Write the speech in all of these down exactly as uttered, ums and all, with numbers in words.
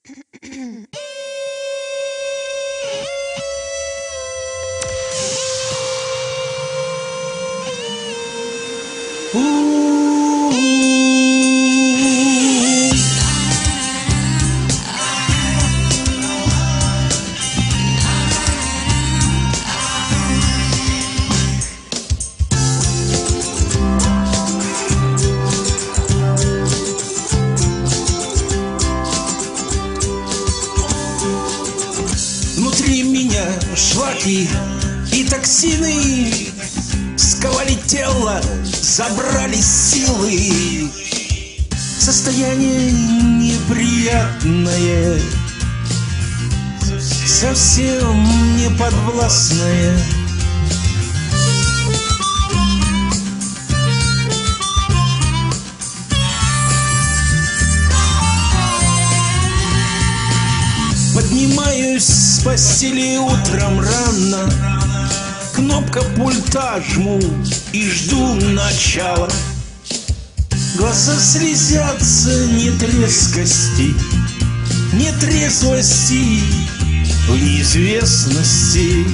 Внутри меня шлаки и токсины сковали тело, забрали силы. Состояние неприятное, совсем не подвластное. Поднимаюсь с постели утром рано, кнопка пульта жму и жду начала. Глаза слезятся нет резкости, нет трезвости в неизвестности.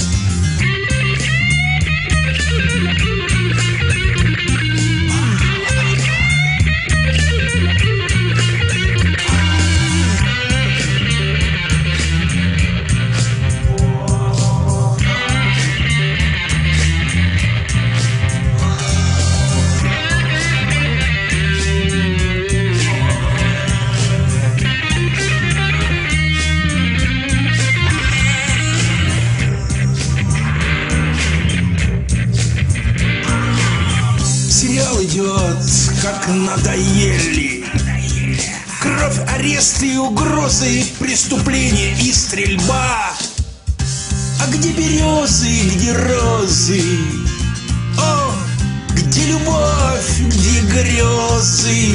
Сериал идет, как надоели. Кровь, аресты, угрозы, преступления и стрельба. А где березы, где розы? О, где любовь, где грезы?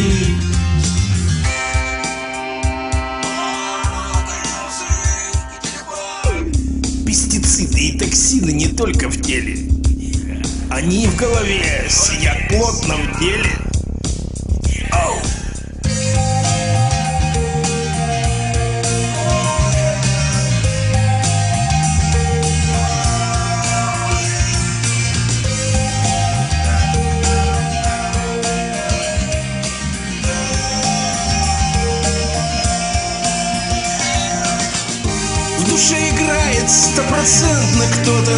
Пестициды и токсины не только в теле. Они в голове сидят плотно в теле. Оу. В душе играет стопроцентно кто-то.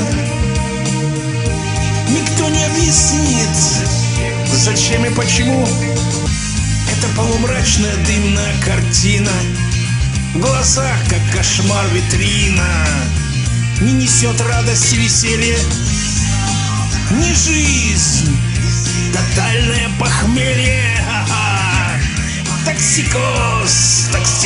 Никто не объяснит, зачем и почему. Это полумрачная дымная картина, в глазах, как кошмар, витрина. Не несет радости, веселье, не жизнь, тотальное похмелье. Ха-ха. Токсикоз, токсикоз.